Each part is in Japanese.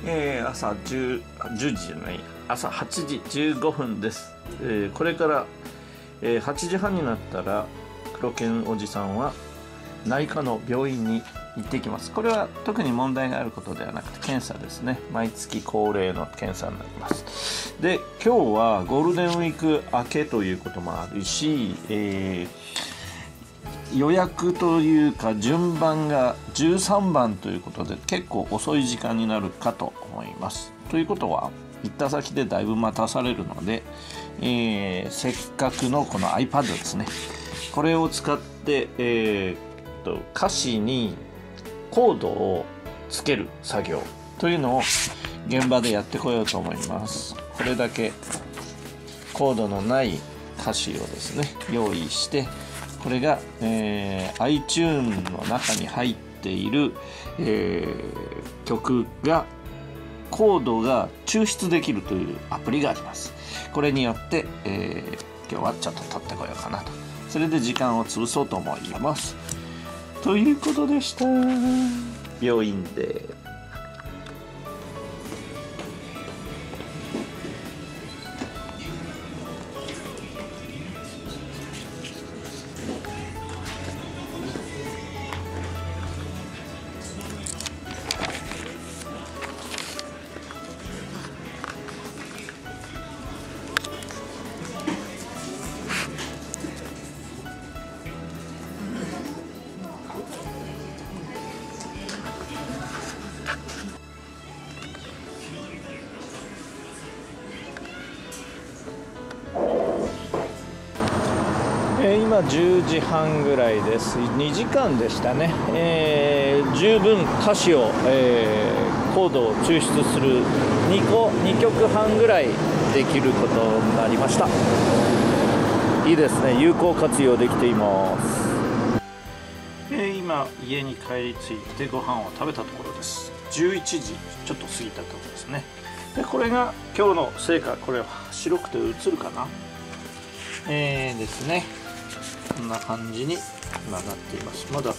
朝10時じゃない、朝8時15分です。これから、8時半になったら黒犬おじさんは内科の病院に行ってきます。これは特に問題があることではなくて検査ですね。毎月恒例の検査になります。で、今日はゴールデンウィーク明けということもあるし、予約というか順番が13番ということで結構遅い時間になるかと思います。ということは行った先でだいぶ待たされるので、せっかくのこの iPad ですね、これを使って、歌詞にコードをつける作業というのを現場でやってこようと思います。これだけコードのない歌詞をですね用意して、これが、iTunes の中に入っている、曲がコードが抽出できるというアプリがあります。これによって、今日はちょっと撮ってこようかなと。それで時間を潰そうと思います。ということでした。病院で今10時半ぐらいです。2時間でしたね。十分歌詞を、コードを抽出する2曲半ぐらいできることになりました。いいですね。有効活用できています。今家に帰り着いてご飯を食べたところです。11時ちょっと過ぎたところですね。で、これが今日の成果。これは白くて映るかな。ですね。こんな感じに今なっています。まだ、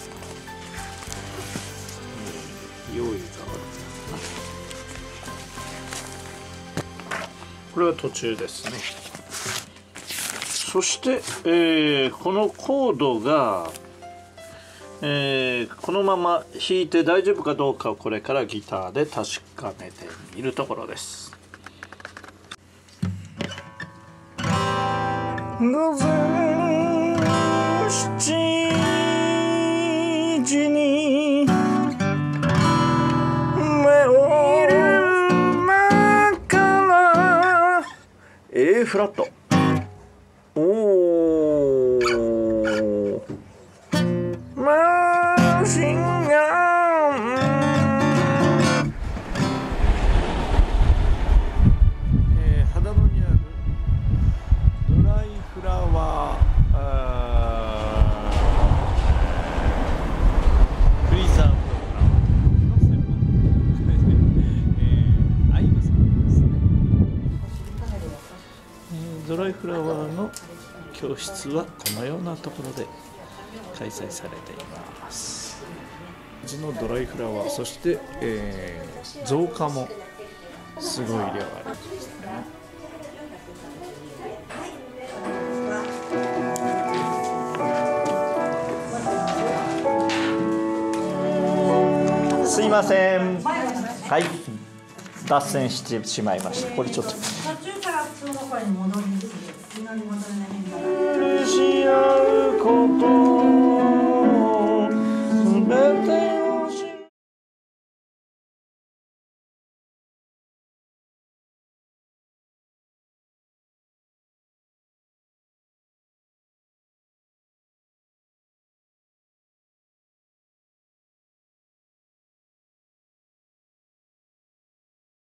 用意がある。これは途中ですね。そして、このコードが、このまま弾いて大丈夫かどうかをこれからギターで確かめてみるところです。午前7時に目を真っからA フラット。おー、マシンガン。秦野にあるドライフラワーフリーザープログラムの専門アイムさんですね。ドライフラワーの教室はこのようなところで開催されています。うちのドライフラワー、そして、造花もすごい量ありますね。すいません。はい、脱線してしまいました。これちょっと。途中から普通の声に戻ります。祈り戻れない変化。許し合うこと。